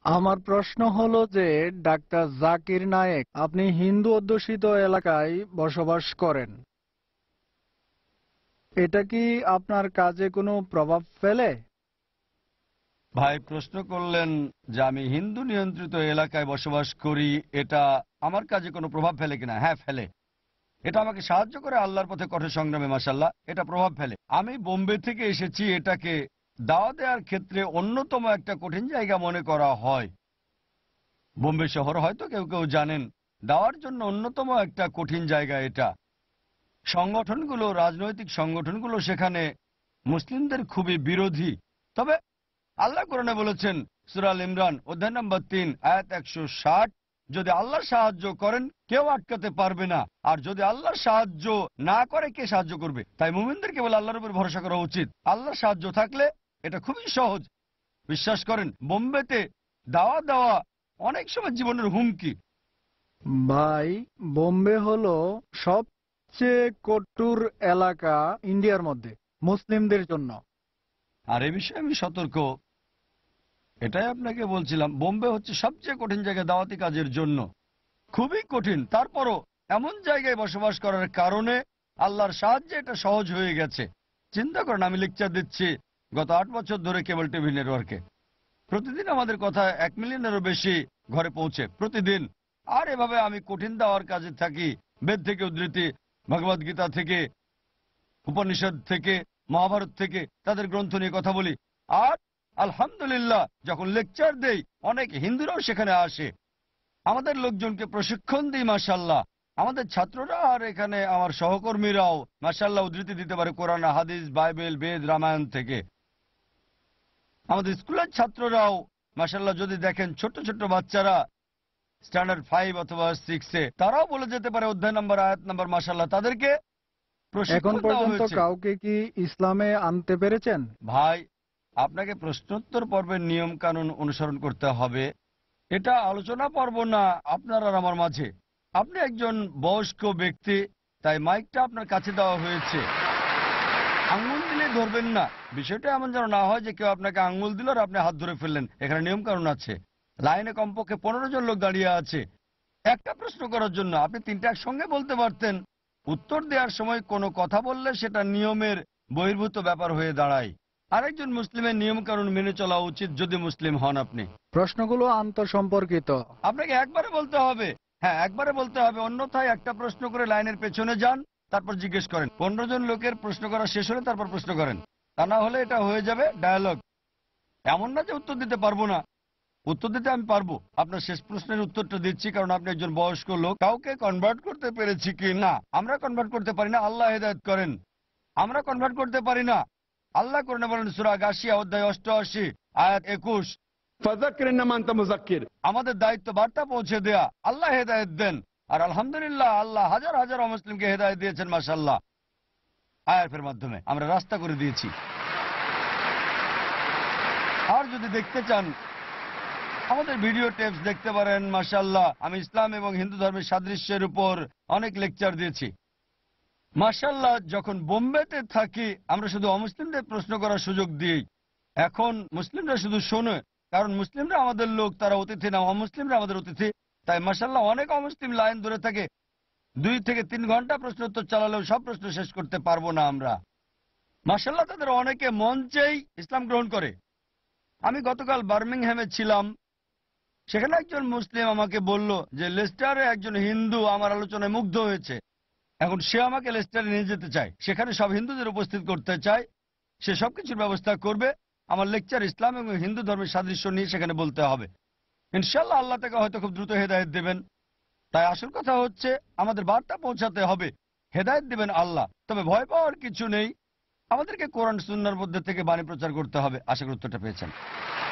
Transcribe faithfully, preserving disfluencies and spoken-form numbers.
আমার প্রশ্ন হলো যে ডাক্তার জাকির নায়েক, আপনি হিন্দু অধ্যুষিত এলাকায় বসবাস করেন, এটা কি আপনার কাজে কোনো প্রভাব ফেলে? ভাই প্রশ্ন করলেন যে আমি হিন্দু নিয়ন্ত্রিত এলাকায় বসবাস করি, এটা আমার কাজে কোনো প্রভাব ফেলে কিনা। হ্যাঁ, ফেলে। এটা আমাকে সাহায্য করে আল্লাহর পথে কঠোর সংগ্রামে, মাশাআল্লাহ, এটা প্রভাব ফেলে। আমি বোম্বে থেকে এসেছি, এটাকে দাওয়া দেওয়ার ক্ষেত্রে অন্যতম একটা কঠিন জায়গা মনে করা হয়। বোম্বে শহর হয়তো কেউ কেউ জানেন, দাওয়ার জন্য অন্যতম একটা কঠিন জায়গা এটা। সংগঠনগুলো, রাজনৈতিক সংগঠনগুলো সেখানে মুসলিমদের খুবই বিরোধী। তবে আল্লাহ কোরআনে বলেছেন, সূরা আল ইমরান অধ্যায় নম্বর তিন আয়াত একশো ষাট, যদি আল্লাহ সাহায্য করেন কেউ আটকাতে পারবে না, আর যদি আল্লাহ সাহায্য না করে কে সাহায্য করবে? তাই মুমিনদের কেবল আল্লাহর উপর ভরসা করা উচিত। আল্লাহর সাহায্য থাকলে এটা খুবই সহজ। বিশ্বাস করেন, বোম্বেতে দাওয়া দেওয়া অনেক সময় জীবনের হুমকি। ভাই, বোম্বে হলো সবচেয়ে কঠোর এলাকা ইন্ডিয়ার মধ্যে মুসলিমদের জন্য। আর এ বিষয়ে আমি সতর্ক। এটাই আপনাকে বলছিলাম, বোম্বে হচ্ছে সবচেয়ে কঠিন জায়গা দাওয়াতি কাজের জন্য, খুবই কঠিন। তারপরও এমন জায়গায় বসবাস করার কারণে আল্লাহর সাহায্যে এটা সহজ হয়ে গেছে। চিন্তা করেন, আমি লেকচার দিচ্ছি গত আট বছর ধরে কেবল টিভি নেটওয়ার্কে। প্রতিদিন আমাদের কথা এক মিলিয়নেরও বেশি ঘরে পৌঁছে, প্রতিদিন। আর এভাবে আমি কঠিন দাওয়ার কাজে থাকি, বেদ থেকে উদ্ধৃতি, ভগবদ গীতা থেকে, উপনিষদ থেকে, মহাভারত থেকে, তাদের গ্রন্থ নিয়ে কথা বলি। আর আলহামদুলিল্লাহ, যখন লেকচার দেই অনেক হিন্দুরাও সেখানে আসে। আমাদের লোকজনকে প্রশিক্ষণ দিই, মাশাআল্লাহ। আমাদের ছাত্ররা আর এখানে আমার সহকর্মীরাও মাশাআল্লাহ উদ্ধৃতি দিতে পারে কোরআন, হাদিস, বাইবেল, বেদ, রামায়ণ থেকে। আমাদের স্কুলের ছাত্ররাও মাশাআল্লাহ, যদি দেখেন ছোট্ট ছোট্ট বাচ্চারা স্ট্যান্ডার্ড ফাইভ অথবা সিক্সে, তারাও বলে যেতে পারে অধ্যায় নম্বর, আয়াত নম্বর, মাশাআল্লাহ। তাদেরকে এখন প্রশিক্ষণ দেওয়া পর্যন্ত হয়েছে। কাউকে কি ইসলামে আনতে পেরেছেন? ভাই, আপনাকে প্রশ্নোত্তর পর্বের নিয়ম কানুন অনুসরণ করতে হবে। এটা আলোচনা পর্ব না আপনার আর আমার মাঝে। আপনি একজন বয়স্ক ব্যক্তি, তাই মাইকটা আপনার কাছে দেওয়া হয়েছে। আঙ্গুল দিলে ধরবেন না। বিষয়টা এমন যেন না হয় যে কেউ আপনাকে আঙ্গুল দিল আর আপনি হাত ধরে ফেললেন। এখানে নিয়ম কানুন আছে। লাইনে কমপক্ষে পনেরো জন লোক দাঁড়িয়ে আছে একটা প্রশ্ন করার জন্য। আপনি তিনটা একসঙ্গে বলতে পারতেন। উত্তর দেওয়ার সময় কোনো কথা বললে সেটা নিয়মের বহির্ভূত ব্যাপার হয়ে দাঁড়ায়। আরেকজন মুসলিমের নিয়ম কানুন মেনে চলা উচিত যদি মুসলিম হন আপনি। প্রশ্নগুলো আন্তঃসম্পর্কিত। আপনাকে একবারে বলতে হবে। হ্যাঁ, একবারে বলতে হবে, অন্যথায় একটা প্রশ্ন করে লাইনের পেছনে যান, তারপর জিজ্ঞেস করেন। পনেরো জন লোকের প্রশ্ন করা শেষ হলে তারপর প্রশ্ন করেন। তা না হলে এটা হয়ে যাবে ডায়ালগ। এমন না যে উত্তর দিতে পারবো না, উত্তর দিতে আমি পারবো। আপনার শেষ প্রশ্নের উত্তরটা দিচ্ছি কারণ আপনি একজন বয়স্ক লোক। কাউকে কনভার্ট করতে পেরেছি কি না? আমরা কনভার্ট করতে পারি না, আল্লাহ হেদায়েত করেন। আমরা কনভার্ট করতে পারি না। আল্লাহ কোরআনে বলেন, সূরা গাশিয়া অধ্যায় অষ্টআশি আয়াত একুশ, ফাযাক্কির ইন্নামা আনতা মুযাক্কির। আমাদের দায়িত্ব বার্তা পৌঁছে দেয়া। আল্লাহ হেদায়েত দেন। আর আলহামদুলিল্লাহ, আল্লাহ হাজার হাজার অমুসলিমকে হেদায়েত দিয়েছেন, মাশাআল্লাহ। আয়াতের মাধ্যমে আমরা রাস্তা করে দিয়েছি। আর যদি দেখতে চান আমাদের ভিডিও টেপস দেখতে পারেন, মাশাআল্লাহ। আমি ইসলাম এবং হিন্দু ধর্মের সাদৃশ্যের উপর অনেক লেকচার দিয়েছি, মাশাআল্লাহ। যখন বোম্বেতে থাকি আমরা শুধু অমুসলিমদের প্রশ্ন করার সুযোগ দিই। এখন মুসলিমরা শুধু শোনে, কারণ মুসলিমরা আমাদের লোক, তারা অতিথি না, অমুসলিমরা আমাদের অতিথি। তাই মাশাআল্লাহ অনেক অমুসলিম লাইন ধরে থাকে। দুই থেকে তিন ঘন্টা প্রশ্ন উত্তর চালালেও সব প্রশ্ন শেষ করতে পারবো না আমরা। মাশাআল্লাহ, তাদের অনেকে মঞ্চেই ইসলাম গ্রহণ করে। আমি গতকাল বার্মিংহামে ছিলাম, সেখানে একজন মুসলিম আমাকে বলল যে লেস্টারে একজন হিন্দু আমার আলোচনায় মুগ্ধ হয়েছে। এখন সে আমাকে লেস্টারে নিয়ে যেতে চায়, সেখানে সব হিন্দুদের উপস্থিত করতে চায়। সে সবকিছুর ব্যবস্থা করবে। আমার লেকচার ইসলাম এবং হিন্দু ধর্মের সাদৃশ্য নিয়ে সেখানে বলতে হবে। ইনশাআল্লাহ আল্লাহ তাকে হয়তো খুব দ্রুত হেদায়েত দেবেন। তাই আসল কথা হচ্ছে আমাদের বার্তা পৌঁছাতে হবে। হেদায়েত দেবেন আল্লাহ, তবে ভয় পাওয়ার কিছু নেই। আমাদেরকে কোরআন সুন্নাহর মধ্যে থেকে বাণী প্রচার করতে হবে। আশা করি উত্তরটা পেয়েছেন।